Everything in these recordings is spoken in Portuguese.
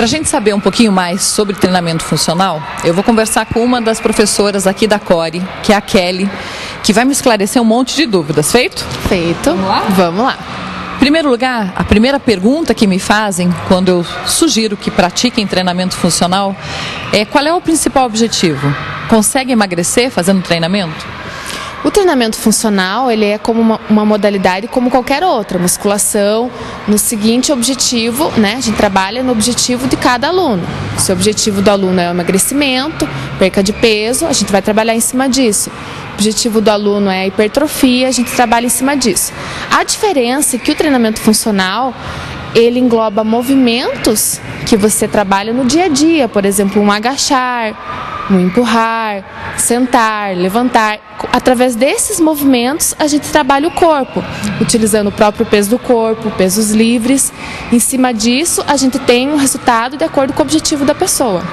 Para a gente saber um pouquinho mais sobre treinamento funcional, eu vou conversar com uma das professoras aqui da Core, que é a Kelly, que vai me esclarecer um monte de dúvidas. Feito? Feito. Vamos lá? Vamos lá. Em primeiro lugar, a primeira pergunta que me fazem quando eu sugiro que pratiquem treinamento funcional é: qual é o principal objetivo? Consegue emagrecer fazendo treinamento? O treinamento funcional, ele é como uma modalidade como qualquer outra, musculação, no seguinte objetivo, né? A gente trabalha no objetivo de cada aluno. Se o objetivo do aluno é o emagrecimento, perca de peso, a gente vai trabalhar em cima disso. O objetivo do aluno é a hipertrofia, a gente trabalha em cima disso. A diferença é que o treinamento funcional, ele engloba movimentos que você trabalha no dia a dia, por exemplo, um agachar, um empurrar, sentar, levantar. Através desses movimentos, a gente trabalha o corpo, utilizando o próprio peso do corpo, pesos livres. Em cima disso, a gente tem um resultado de acordo com o objetivo da pessoa.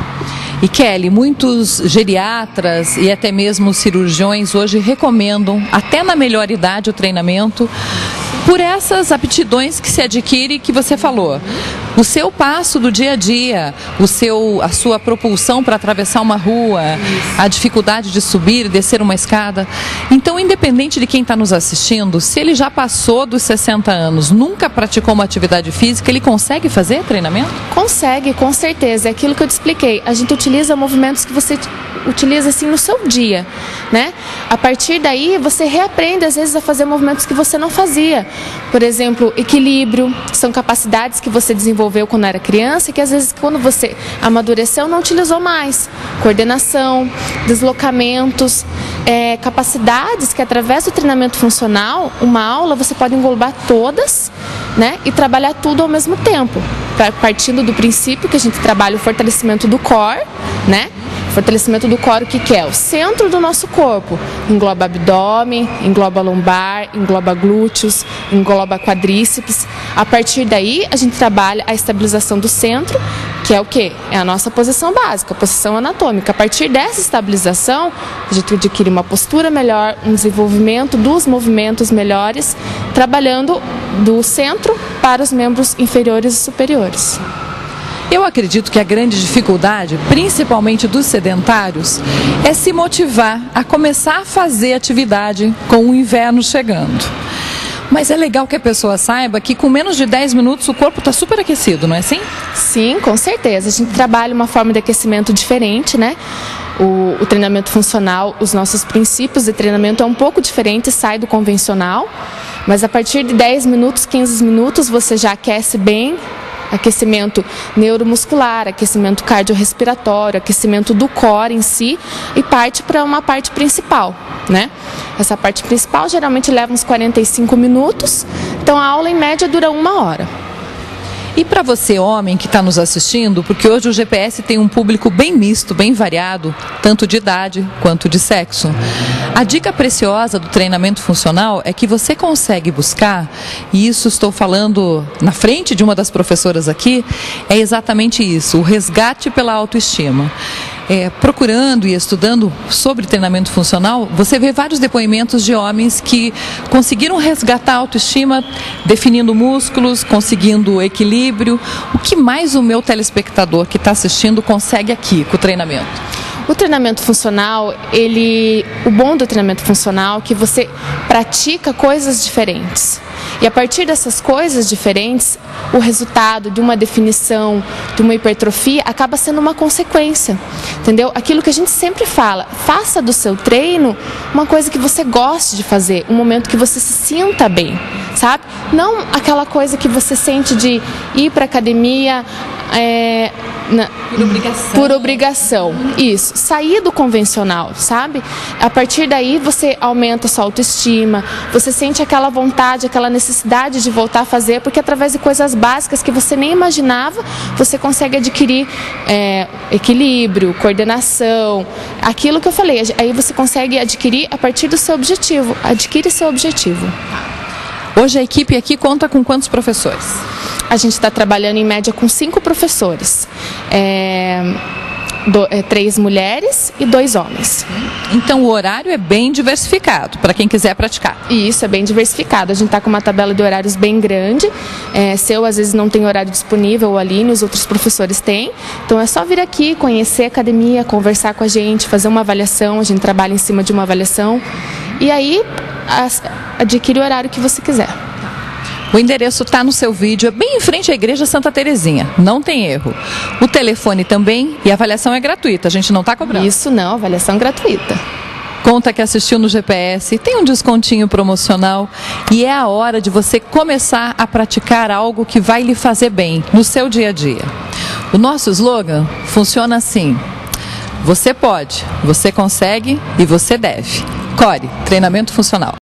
E Kelly, muitos geriatras e até mesmo cirurgiões hoje recomendam, até na melhor idade, o treinamento por essas aptidões que se adquire, que você falou. O seu passo do dia a dia, a sua propulsão para atravessar uma rua, a dificuldade de subir e descer uma escada. Então, independente de quem está nos assistindo, se ele já passou dos 60 anos, nunca praticou uma atividade física, ele consegue fazer treinamento? Consegue, com certeza. É aquilo que eu te expliquei. A gente utiliza movimentos que você utiliza assim no seu dia, né? A partir daí, você reaprende às vezes a fazer movimentos que você não fazia. Por exemplo, equilíbrio, são capacidades que você desenvolveu quando era criança e que às vezes quando você amadureceu não utilizou mais. Coordenação, deslocamentos, capacidades que através do treinamento funcional, uma aula você pode englobar todas, né? E trabalhar tudo ao mesmo tempo. Partindo do princípio que a gente trabalha o fortalecimento do core, né? Fortalecimento do core, o que é? O centro do nosso corpo. Engloba abdômen, engloba lombar, engloba glúteos, engloba quadríceps. A partir daí, a gente trabalha a estabilização do centro, que é o quê? É a nossa posição básica, a posição anatômica. A partir dessa estabilização, a gente adquire uma postura melhor, um desenvolvimento dos movimentos melhores, trabalhando do centro para os membros inferiores e superiores. Eu acredito que a grande dificuldade, principalmente dos sedentários, é se motivar a começar a fazer atividade com o inverno chegando. Mas é legal que a pessoa saiba que com menos de 10 minutos o corpo está super aquecido, não é assim? Sim, com certeza. A gente trabalha uma forma de aquecimento diferente, né? O treinamento funcional, os nossos princípios de treinamento é um pouco diferente, sai do convencional. Mas a partir de 10 minutos, 15 minutos, você já aquece bem. Aquecimento neuromuscular, aquecimento cardiorrespiratório, aquecimento do core em si e parte para uma parte principal, né? Essa parte principal geralmente leva uns 45 minutos, então a aula em média dura 1 hora. E para você, homem, que está nos assistindo, porque hoje o GPS tem um público bem misto, bem variado, tanto de idade quanto de sexo. A dica preciosa do treinamento funcional é que você consegue buscar, e isso estou falando na frente de uma das professoras aqui, é exatamente isso, o resgate pela autoestima. Procurando e estudando sobre treinamento funcional, você vê vários depoimentos de homens que conseguiram resgatar a autoestima, definindo músculos, conseguindo equilíbrio. O que mais o meu telespectador que está assistindo consegue aqui com o treinamento? O treinamento funcional, o bom do treinamento funcional é que você pratica coisas diferentes. E a partir dessas coisas diferentes, o resultado de uma definição, de uma hipertrofia, acaba sendo uma consequência, entendeu? Aquilo que a gente sempre fala, faça do seu treino uma coisa que você goste de fazer, um momento que você se sinta bem, sabe? Não aquela coisa que você sente de ir para a academia por obrigação. Isso, sair do convencional, sabe? A partir daí você aumenta a sua autoestima, você sente aquela vontade, aquela necessidade de voltar a fazer, porque através de coisas básicas que você nem imaginava, você consegue adquirir equilíbrio, coordenação, aquilo que eu falei, aí você consegue adquirir a partir do seu objetivo, adquire seu objetivo. Hoje a equipe aqui conta com quantos professores? A gente está trabalhando em média com 5 professores. 3 mulheres e 2 homens. Então o horário é bem diversificado para quem quiser praticar. E isso é bem diversificado. A gente está com uma tabela de horários bem grande. Se eu às vezes não tenho horário disponível, o Aline, os outros professores têm. Então é só vir aqui, conhecer a academia, conversar com a gente, fazer uma avaliação. A gente trabalha em cima de uma avaliação. E aí adquire o horário que você quiser. O endereço está no seu vídeo, é bem em frente à Igreja Santa Terezinha, não tem erro. O telefone também e a avaliação é gratuita, a gente não está cobrando. Isso não, avaliação gratuita. Conta que assistiu no GPS, tem um descontinho promocional e é a hora de você começar a praticar algo que vai lhe fazer bem no seu dia a dia. O nosso slogan funciona assim: você pode, você consegue e você deve. CORE, treinamento funcional.